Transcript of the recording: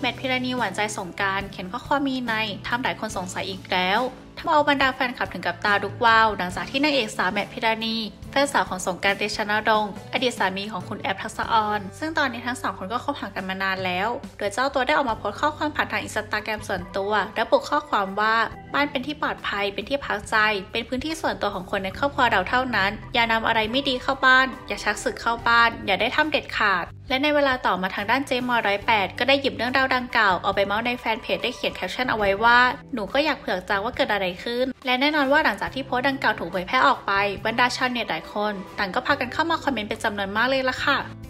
มทพิรณีหวานใจสงกรานต์เขียนข้อความมีในทำหลายคนสงสัยอีกแล้วทำเอาบรรดาแฟนคลับถึงกับตาลุกวาวหลังจากที่นางเอกสาวแมทพิรณีแฟนสาวของสงกรานต์ เตชะนรงค์อดีตสามีของคุณแอฟทักษะออนซึ่งตอนนี้ทั้งสองคนก็คบหากันมานานแล้วโดยเจ้าตัวได้ออกมาโพสต์ข้อความผ่านทางอินสตาแกรมส่วนตัวระบุข้อความว่าบ้านเป็นที่ปลอดภัยเป็นที่พักใจเป็นพื้นที่ส่วนตัวของคนในครอบครัวเราเท่านั้นอย่านำอะไรไม่ดีเข้าบ้านอย่าชักศึกเข้าบ้านอย่าได้ทำเด็ดขาดและในเวลาต่อมาทางด้านเจม108ก็ได้หยิบเรื่องราวดังกล่าวเอาไปเมาส์ในแฟนเพจได้เขียนแคปชั่นเอาไว้ว่าหนูก็อยากเผือกจังว่าเกิดอะไรขึ้นและแน่นอนว่าหลังจากที่โพสต์ดังกล่าวถูกเผยแพร่ออกไปบรรดาชาวเน็ตหลายคนต่างก็พากันเข้ามาคอมเมนต์เป็นจำนวนมากเลยล่ะค่ะ